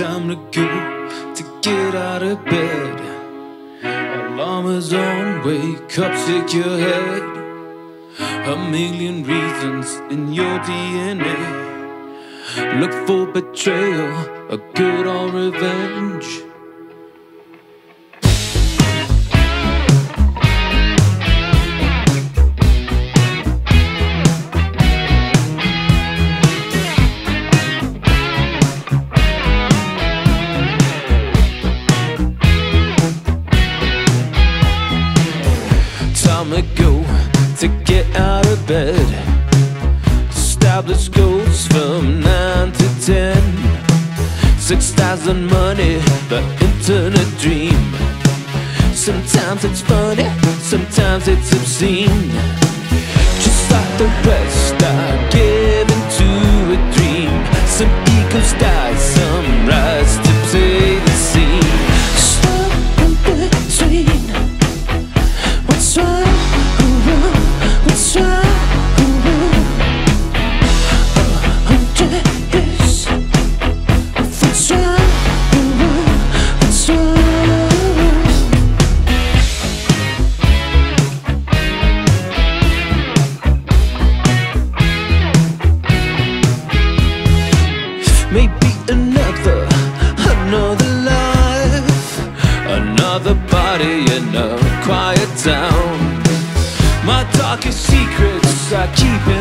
time to go, to get out of bed. Alarm is on, wake up, shake your head. A million reasons in your DNA. Look for betrayal, a good or revenge. Time to go, to get out of bed. Establish goals from 9 to 10. 6,000 money, the internet dream. Sometimes it's funny, sometimes it's obscene. Just like the rest, I give into a dream. Some egos die, some rise to play the scene. Stuck in between. What's right or wrong? What's right or wrong? 100 years of what's right or wrong? What's right? Maybe another life, another body in a quiet town. My darkest secrets I keep in